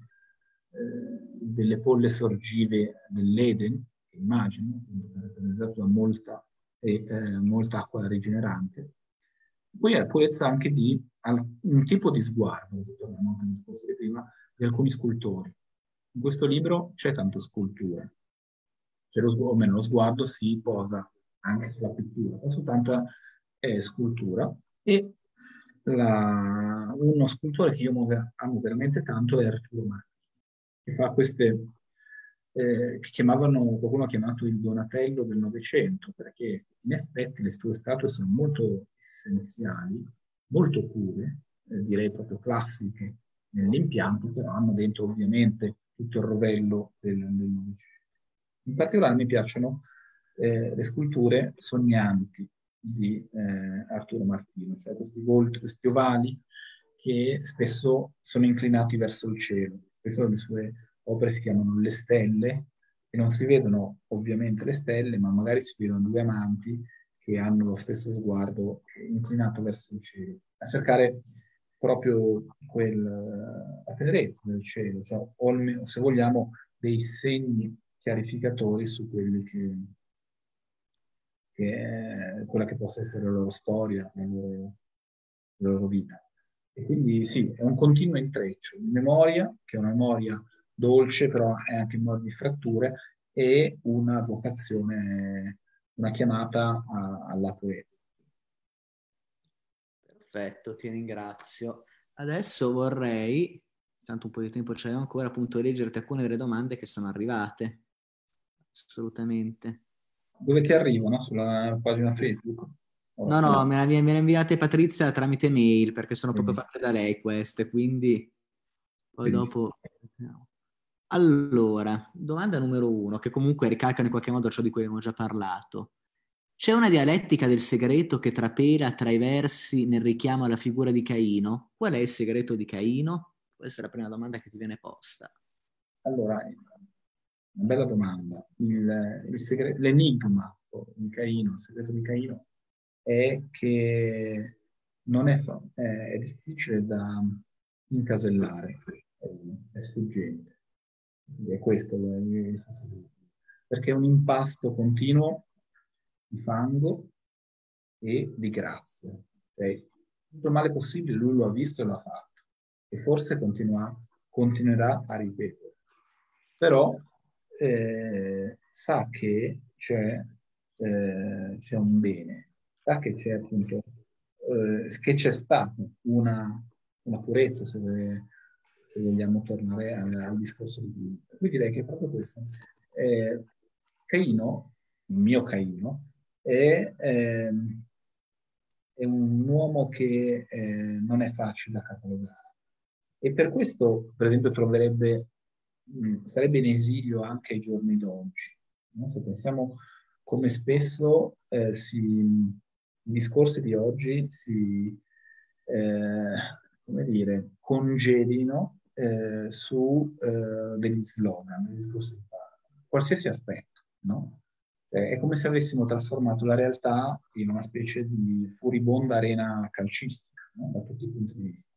polle sorgive dell'Eden, che immagino, caratterizzato da molta acqua rigenerante. Poi è la purezza anche di un tipo di sguardo, torniamo anche al discorso di prima, di alcuni scultori. In questo libro c'è tanta scultura, o meno lo sguardo si posa anche sulla pittura, ma su tanta scultura. E uno scultore che io amo veramente tanto è Arturo Martini, che fa queste, che qualcuno ha chiamato il Donatello del Novecento, perché in effetti le sue statue sono molto essenziali, molto pure, direi proprio classiche nell'impianto, però hanno dentro ovviamente tutto il rovello del Novecento. In particolare mi piacciono le sculture sognanti di Arturo Martino, cioè questi ovali che spesso sono inclinati verso il cielo. Spesso le sue opere si chiamano Le Stelle e non si vedono ovviamente le stelle, ma magari si vedono due amanti che hanno lo stesso sguardo inclinato verso il cielo, a cercare proprio la tenerezza del cielo, cioè, o se vogliamo dei segni chiarificatori su quelli che è quella che possa essere la loro storia, la loro vita. E quindi sì, è un continuo intreccio di memoria, che è una memoria dolce, però è anche memoria di fratture, e una vocazione, una chiamata alla purezza. Perfetto, ti ringrazio. Adesso vorrei, tanto un po' di tempo c'è ancora, appunto leggerti alcune delle domande che sono arrivate. Assolutamente. Dove ti arrivano? Sulla pagina Facebook? No, me le inviate Patrizia tramite mail, perché sono proprio Benissimo. fatte da lei queste, quindi poi Benissimo. dopo... Allora, domanda numero 1, che comunque ricalcano in qualche modo ciò di cui abbiamo già parlato. C'è una dialettica del segreto che trapela tra i versi nel richiamo alla figura di Caino? Qual è il segreto di Caino? Questa è la prima domanda che ti viene posta. Allora, una bella domanda. L'enigma di Caino, il segreto di Caino, è che non è difficile da incasellare, è sfuggente. È questo il suo segreto. Perché è un impasto continuo di fango e di grazia. Cioè, tutto il male possibile lui lo ha visto e l'ha fatto. E forse continuerà a ripetere. Però sa che c'è un bene, sa che c'è appunto, che c'è stata una purezza, se vogliamo tornare al discorso di prima. Quindi direi che è proprio questo. Caino, il mio Caino, è un uomo che non è facile da catalogare. E per questo, per esempio, sarebbe in esilio anche ai giorni d'oggi. No? Se pensiamo come spesso i discorsi di oggi come dire, congedino su degli slogan, degli discorsi di qualsiasi aspetto, no? È come se avessimo trasformato la realtà in una specie di furibonda arena calcistica, no? Da tutti i punti di vista.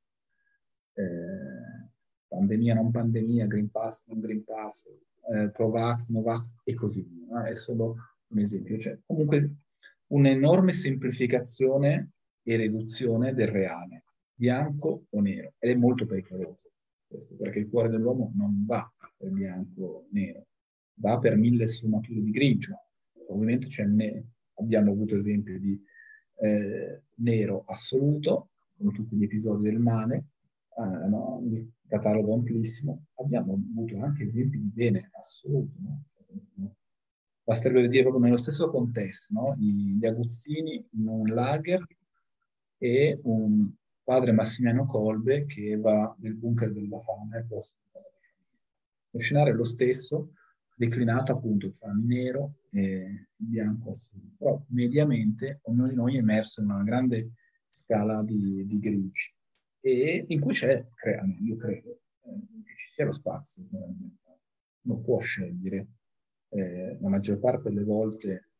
Pandemia, non pandemia, Green Pass, non Green Pass, Pro-Vax, No-Vax e così via. No? È solo un esempio. Cioè, comunque un'enorme semplificazione e riduzione del reale, bianco o nero. Ed è molto pericoloso questo, perché il cuore dell'uomo non va per bianco o nero, va per mille sfumature di grigio. Ovviamente abbiamo avuto esempi di nero assoluto, come tutti gli episodi del male, no? Il catalogo amplissimo. Abbiamo avuto anche esempi di bene assoluto. No? Basterebbe vedere proprio nello stesso contesto, no? Gli aguzzini in un lager e un padre Massimiliano Kolbe che va nel bunker della fame al posto di casa di famiglia. Lo scenario è lo stesso, declinato appunto tra il nero e il bianco assoluto. Però mediamente ognuno di noi è immerso in una grande scala di grigi e in cui io credo, che ci sia lo spazio. Non può scegliere la maggior parte delle volte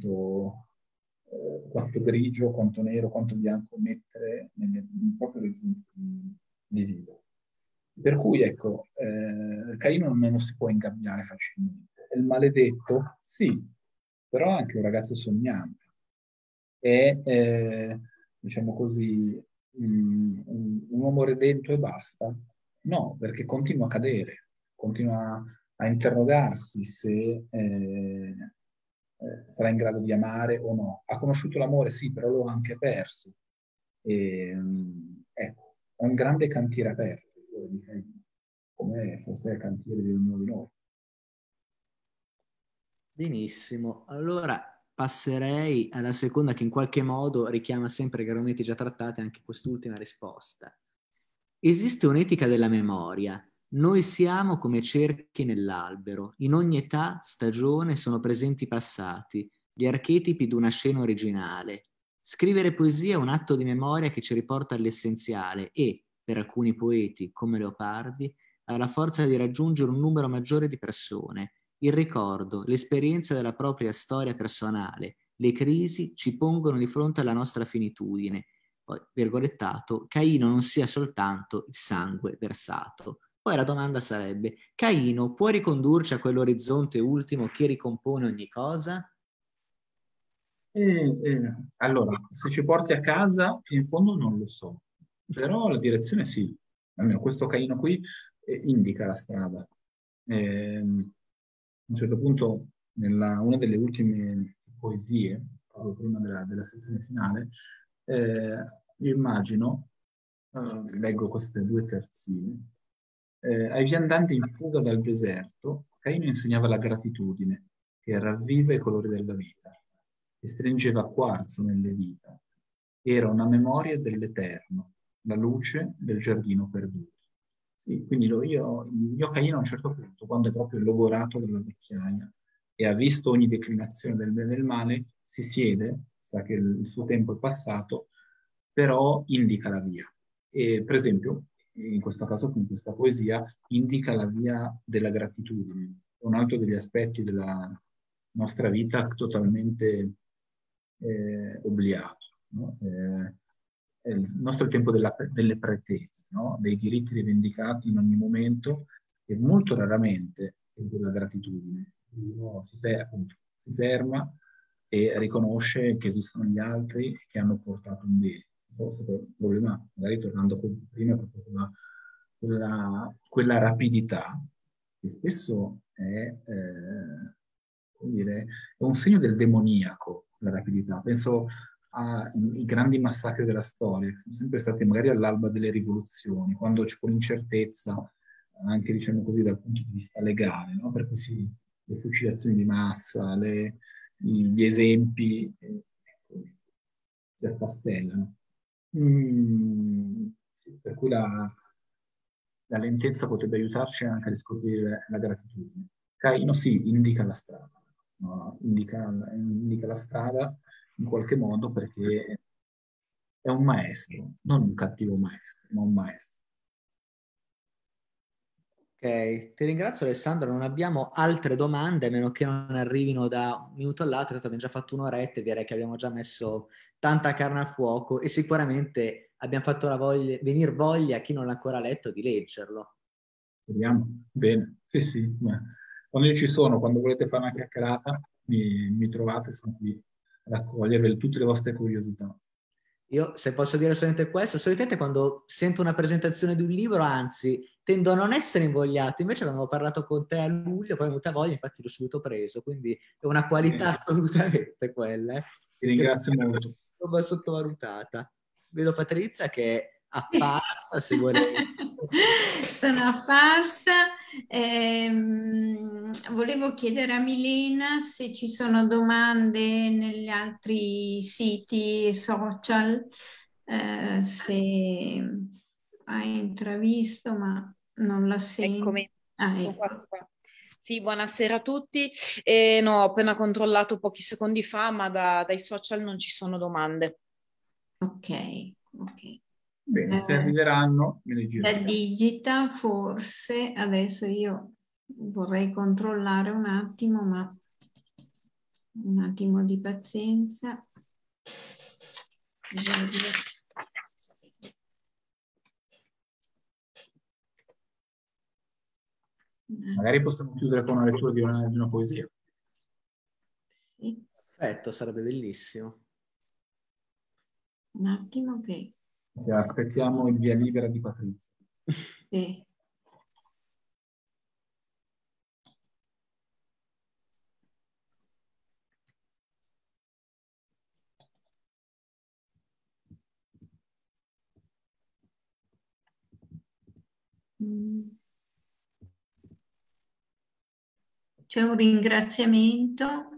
quanto grigio, quanto nero, quanto bianco mettere nel proprio orizzonte di vita. Per cui, ecco, Caino non lo si può ingabbiare facilmente. È il maledetto? Sì, però è anche un ragazzo sognante. È, diciamo così, un uomo redento e basta? No, perché continua a cadere, continua a interrogarsi se sarà in grado di amare o no. Ha conosciuto l'amore, sì, però lo ha anche perso. Ecco, è un grande cantiere aperto, come forse è il cantiere di ognuno di noi. Benissimo, allora passerei alla seconda che in qualche modo richiama sempre gli argomenti già trattati, anche quest'ultima risposta. Esiste un'etica della memoria. Noi siamo come cerchi nell'albero. In ogni età, stagione sono presenti i passati, gli archetipi di una scena originale. Scrivere poesia è un atto di memoria che ci riporta all'essenziale e, per alcuni poeti, come Leopardi, ha la forza di raggiungere un numero maggiore di persone. Il ricordo, l'esperienza della propria storia personale, le crisi ci pongono di fronte alla nostra finitudine. Poi, virgolettato, Caino non sia soltanto il sangue versato. Poi la domanda sarebbe, Caino può ricondurci a quell'orizzonte ultimo che ricompone ogni cosa? Allora, se ci porti a casa, fino in fondo non lo so, però la direzione sì. Almeno questo Caino qui indica la strada. A un certo punto, una delle ultime poesie, proprio prima della sezione finale, io immagino, leggo queste due terzine, ai viandanti in fuga dal deserto, Caino insegnava la gratitudine, che ravviva i colori della vita, e stringeva quarzo nelle dita. Era una memoria dell'eterno, la luce del giardino perduto. Sì, quindi il mio Caino a un certo punto, quando è proprio logorato dalla vecchiaia e ha visto ogni declinazione del bene e del male, si siede, sa che il suo tempo è passato, però indica la via. E, per esempio, in questo caso con questa poesia, indica la via della gratitudine, un altro degli aspetti della nostra vita totalmente obliato, no? È il nostro tempo delle pretese, no? Dei diritti rivendicati in ogni momento e molto raramente della gratitudine. Uno appunto, si ferma e riconosce che esistono gli altri che hanno portato un bene. Forse il problema, magari tornando prima, è proprio quella rapidità che spesso come dire, è un segno del demoniaco, la rapidità. Penso ai grandi massacri della storia, che sono sempre stati magari all'alba delle rivoluzioni, quando c'è quell'incertezza, anche diciamo così dal punto di vista legale, no? Per cui le fucilazioni di massa, gli esempi si affastellano. Sì, per cui la lentezza potrebbe aiutarci anche a riscoprire la gratitudine. Caino sì, indica la strada, no? Indica la strada in qualche modo perché è un maestro, non un cattivo maestro, ma un maestro. Ok, ti ringrazio Alessandro, non abbiamo altre domande, a meno che non arrivino da un minuto all'altro, tanto abbiamo già fatto un'oretta e direi che abbiamo già messo tanta carne al fuoco e sicuramente abbiamo fatto venire voglia a chi non l'ha ancora letto di leggerlo. Vediamo? Bene, sì, sì. Beh. Quando io ci sono, quando volete fare una chiacchierata, mi trovate, sono qui ad accogliervi tutte le vostre curiosità. Io, se posso dire solamente questo, solitamente quando sento una presentazione di un libro, anzi, tendo a non essere invogliato. Invece quando ho parlato con te a luglio, poi ho avuta voglia, infatti l'ho subito preso. Quindi è una qualità assolutamente quella. Ti ringrazio molto. Non va sottovalutata. Vedo Patrizia che è apparsa, se vuole... Sono apparsa. Volevo chiedere a Milena se ci sono domande negli altri siti social, se ha intravisto, ma non la sento. Eccomi. Ecco. Sono qua. Sì, buonasera a tutti. No, ho appena controllato pochi secondi fa, ma dai social non ci sono domande. Ok, ok. Bene, se arriveranno, me le La giro. digita forse, adesso io vorrei controllare un attimo, ma un attimo di pazienza. Magari possiamo chiudere con una lettura di una poesia. Sì. Perfetto, sarebbe bellissimo. Un attimo che... Aspettiamo il via libera di Patrizia. Sì. C'è un ringraziamento.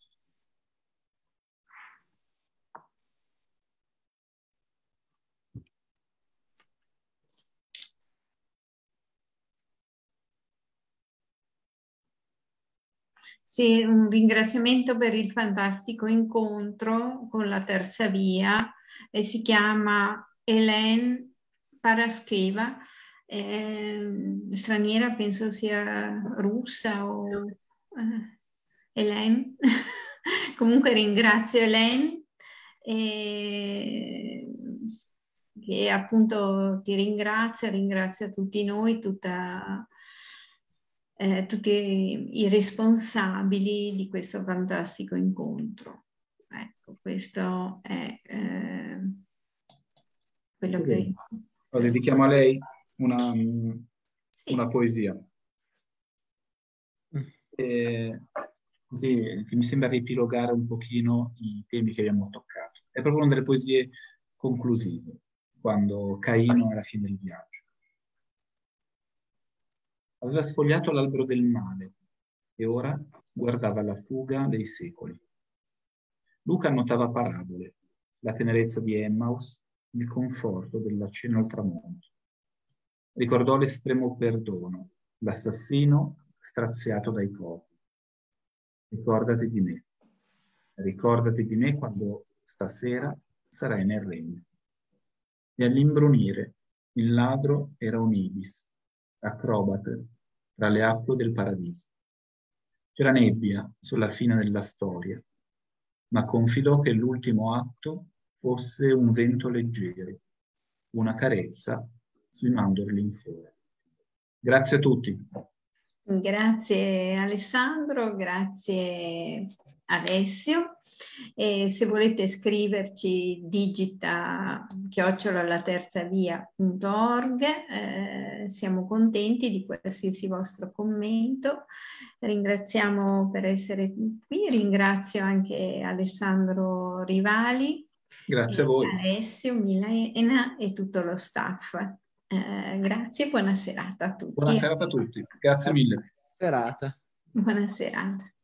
Sì, un ringraziamento per il fantastico incontro con la terza via e si chiama Hélène Parascheva, straniera, penso sia russa o Hélène. Comunque ringrazio Hélène che appunto ti ringrazia tutti noi, tutti i responsabili di questo fantastico incontro. Ecco, questo è quello che... Lo dedichiamo a lei una poesia. Così che mi sembra riepilogare un pochino i temi che abbiamo toccato. È proprio una delle poesie conclusive, quando Caino è alla fine del viaggio. Aveva sfogliato l'albero del male e ora guardava la fuga dei secoli. Luca annotava parabole, la tenerezza di Emmaus, il conforto della cena al tramonto. Ricordò l'estremo perdono, l'assassino straziato dai corpi. Ricordati di me quando stasera sarai nel regno. E all'imbrunire Il ladro era un ibis, acrobate tra le acque del paradiso. C'era nebbia sulla fine della storia, ma confidò che l'ultimo atto fosse un vento leggero, una carezza sui mandorli in fiore. Grazie a tutti. Grazie Alessandro, grazie Alessio. E se volete scriverci digita@laterzavia.org, siamo contenti di qualsiasi vostro commento. Ringraziamo per essere qui, ringrazio anche Alessandro Rivali, Grazie a voi. Alessio, Milena e tutto lo staff. Grazie e buona serata a tutti. Buona serata a tutti. Grazie mille. Serata. Buona serata.